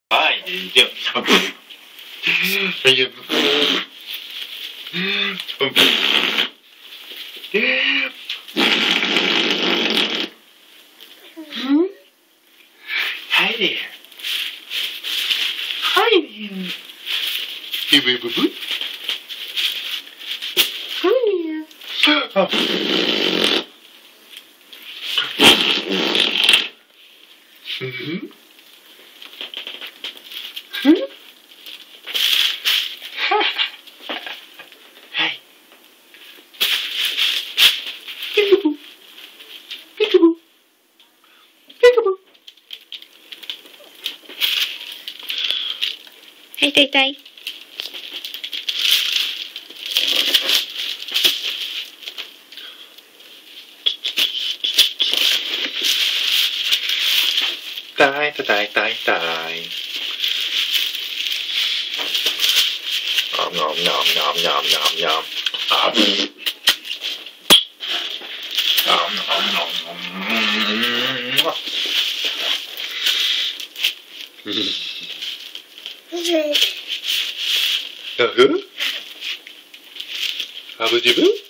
はい、じゃあ、Hi there. Hi there. Boo boo boo boo. Hi there. Oh. Mm-hmm. Hmm? Hi. Peekaboo. Peekaboo. Peekaboo. はい、痛い痛い。 痛い痛い痛い痛い。Nom nom nom nom nom nom nom. Nom nom nom nom. Abu? Abu Jibu?